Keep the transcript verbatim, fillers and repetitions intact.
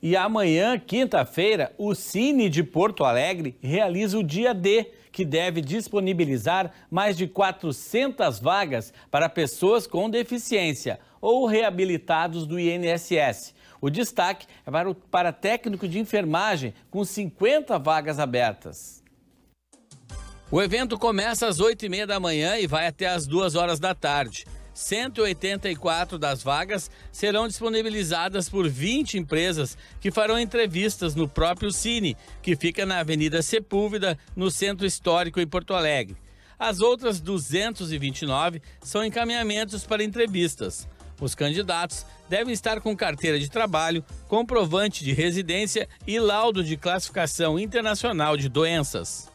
E amanhã, quinta-feira, o Cine de Porto Alegre realiza o Dia D, que deve disponibilizar mais de quatrocentas vagas para pessoas com deficiência ou reabilitados do I N S S. O destaque é para, o, para técnico de enfermagem, com cinquenta vagas abertas. O evento começa às oito e meia da manhã e vai até às duas horas da tarde. cento e oitenta e quatro das vagas serão disponibilizadas por vinte empresas que farão entrevistas no próprio Cine, que fica na Avenida Sepúlveda, no Centro Histórico em Porto Alegre. As outras duzentas e vinte e nove são encaminhamentos para entrevistas. Os candidatos devem estar com carteira de trabalho, comprovante de residência e laudo de classificação internacional de doenças.